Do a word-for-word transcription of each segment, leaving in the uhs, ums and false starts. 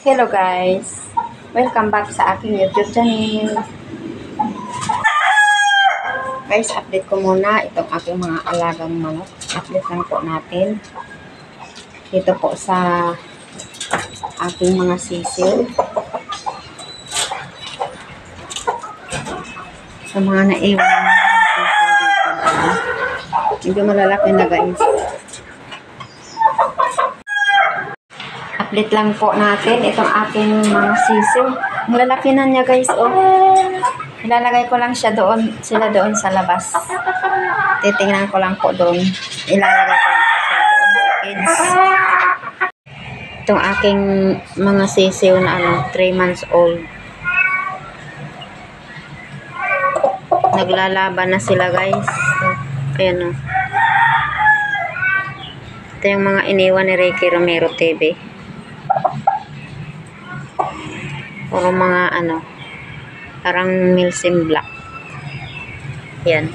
Hello guys! Welcome back sa aking YouTube channel. Guys, update ko muna itong aking mga alagang manok. Update lang po natin. Dito po sa aking mga sisiw. Sa mga naiwan. Medyo malalaki na guys. Update lang po natin itong aking mga sisiw. Ang lalaki na niya guys, oh. Ilalagay ko lang siya doon, sila doon sa labas. Titingnan ko lang po doon. Ilalagay ko lang po sila doon sa kids. Itong aking mga sisiw na ano, three months old. Naglalaban na sila guys. Ayan, oh. Ito yung mga iniwan ni Ricky Romero T V. Puro mga ano, parang milsim black. Yan.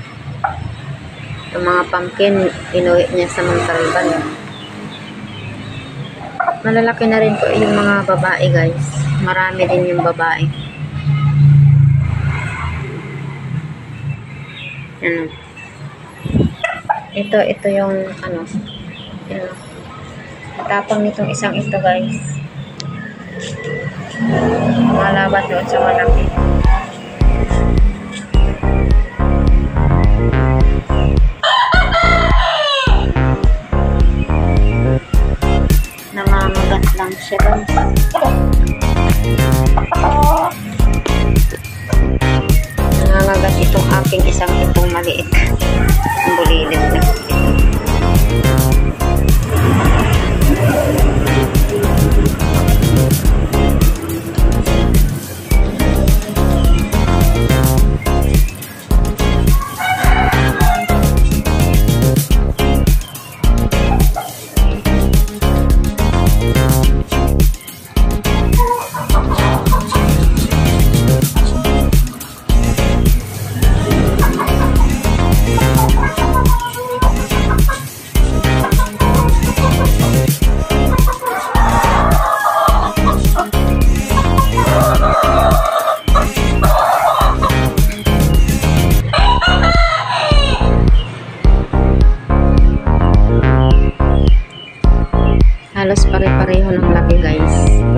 Yung mga pumpkin, inuwi niya sa Montalban. Malalaki na rin po yung mga babae guys. Marami din yung babae. Yan. Ito, ito yung ano, yan. Tapang nitong isang ito guys. Malaban doon sa malaki. Namamagat lang siya guys. Namamagat itong aking isang itong maliit. Ang bulilit na. Halos pare-pareho ng laki guys.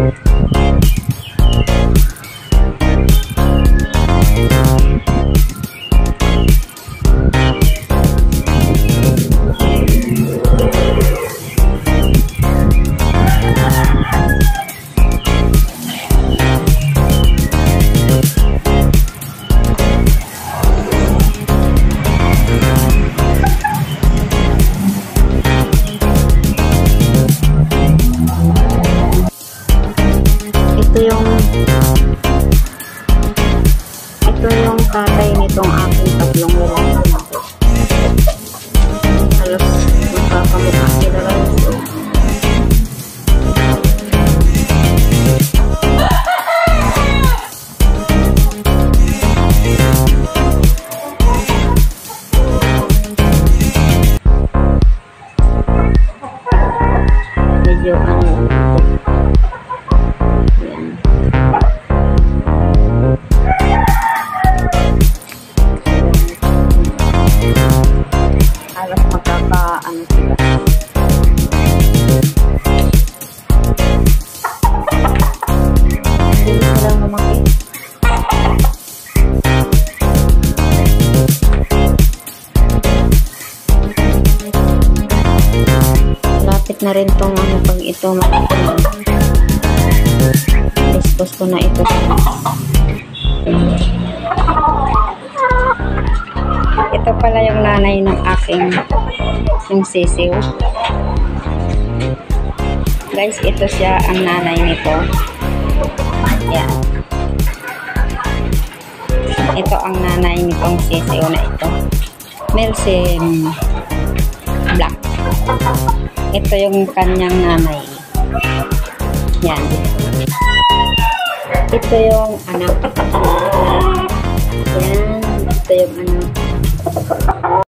Ito yung ito yung tatay nitong aking tatlong lalaki. Halos magkakamukha sila guys. Medyo ano ano sila. Hindi sila lumaki. Lapit na rin tong ano pag ito makikita. Dispose ko na ito. Ito pala yung nanay ng aking yung sisiw. Guys, ito siya ang nanay nito. Yan. Ito ang nanay nitong sisiw na ito. Milsim black. Ito yung kanyang nanay. Yan. Ito yung anak. Yan. Ito yung anak.